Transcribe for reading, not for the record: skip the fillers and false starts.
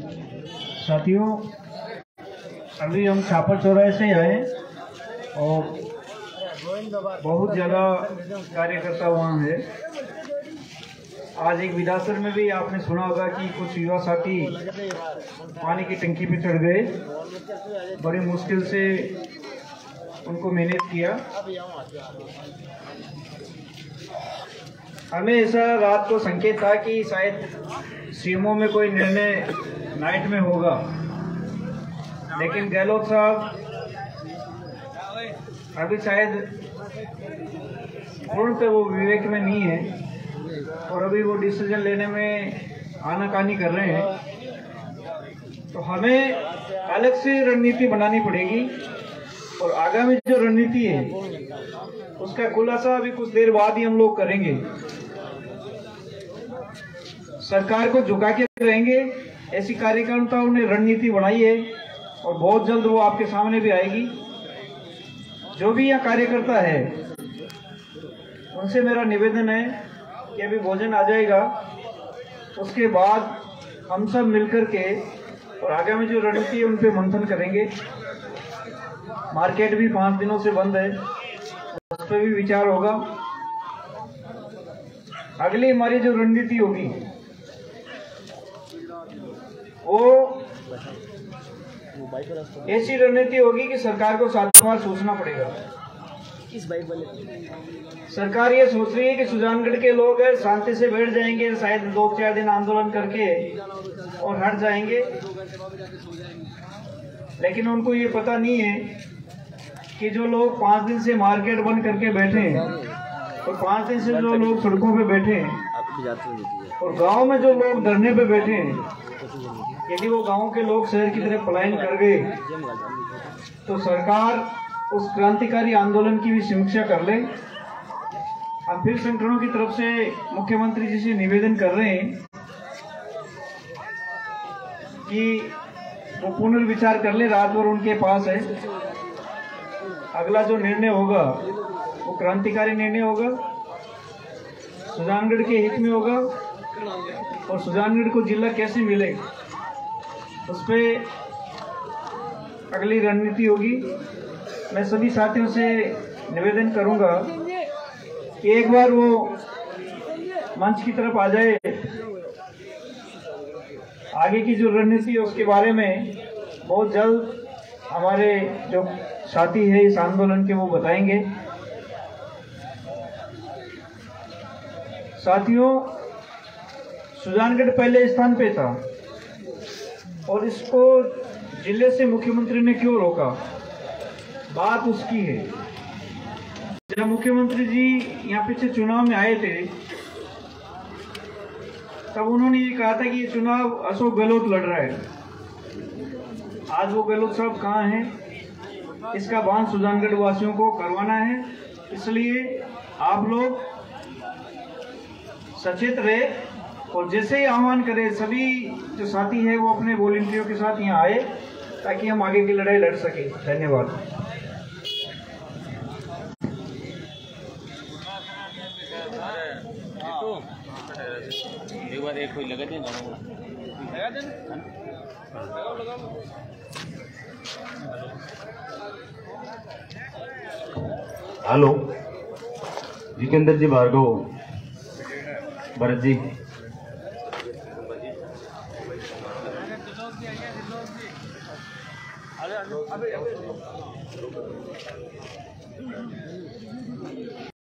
साथियों, अभी हम छापर चौराहे से आए और बहुत ज़्यादा कार्यकर्ता वहाँ है। आज एक विधानसभा में भी आपने सुना होगा कि कुछ युवा साथी पानी की टंकी पे चढ़ गए, बड़ी मुश्किल से उनको मैनेज किया। हमें ऐसा रात को संकेत था कि शायद सीएमओ में कोई निर्णय नाइट में होगा, लेकिन गहलोत साहब अभी शायद पूर्ण पे वो विवेक में नहीं है और अभी वो डिसीजन लेने में आनाकानी कर रहे हैं। तो हमें अलग से रणनीति बनानी पड़ेगी और आगामी जो रणनीति है उसका खुलासा अभी कुछ देर बाद ही हम लोग करेंगे। सरकार को झुका के रहेंगे, ऐसी कार्यकर्ताओं ने रणनीति बनाई है और बहुत जल्द वो आपके सामने भी आएगी। जो भी यहाँ कार्यकर्ता है उनसे मेरा निवेदन है कि अभी भोजन आ जाएगा, उसके बाद हम सब मिलकर के और आगामी जो रणनीति है उन पे मंथन करेंगे। मार्केट भी 5 दिनों से बंद है, उस पर भी विचार होगा। अगली हमारी जो रणनीति होगी वो ऐसी रणनीति होगी कि सरकार को 7 बार सोचना पड़ेगा। सरकार ये सोच रही है कि सुजानगढ़ के लोग शांति से बैठ जाएंगे, शायद 2-4 दिन आंदोलन करके और हट जाएंगे, लेकिन उनको ये पता नहीं है कि जो लोग 5 दिन से मार्केट बंद करके बैठे हैं और 5 दिन से जो लोग सड़कों पे बैठे हैं और गांव में जो लोग धरने पे बैठे हैं, यदि वो गांव के लोग शहर की तरफ पलायन कर गए तो सरकार उस क्रांतिकारी आंदोलन की भी समीक्षा कर ले। हम फिर संगठनों की तरफ से मुख्यमंत्री जी से निवेदन कर रहे हैं कि वो पुनर्विचार कर ले, रात भर उनके पास है। अगला जो निर्णय होगा वो क्रांतिकारी निर्णय होगा, सुजानगढ़ के हित में होगा और सुजानगढ़ को जिला कैसे मिले उस पर अगली रणनीति होगी। मैं सभी साथियों से निवेदन करूंगा कि एक बार वो मंच की तरफ आ जाए, आगे की जो रणनीति है उसके बारे में बहुत जल्द हमारे जो साथी है इस आंदोलन के वो बताएंगे। साथियों, सुजानगढ़ पहले स्थान पे था और इसको जिले से मुख्यमंत्री ने क्यों रोका, बात उसकी है। जब मुख्यमंत्री जी यहाँ पीछे चुनाव में आए थे तब उन्होंने ये कहा था कि ये चुनाव अशोक गहलोत लड़ रहा है। आज वो गहलोत साहब कहाँ हैं? इसका भान सुजानगढ़ वासियों को करवाना है, इसलिए आप लोग सचेत रहे और जैसे ही आह्वान करें सभी जो साथी है वो अपने वॉलंटियरों के साथ यहाँ आए ताकि हम आगे की लड़ाई लड़ सके। धन्यवाद। एक बार एक कोई लगा दें हेलो जितेंद्र जी, भार्गव, भरत जी, अबे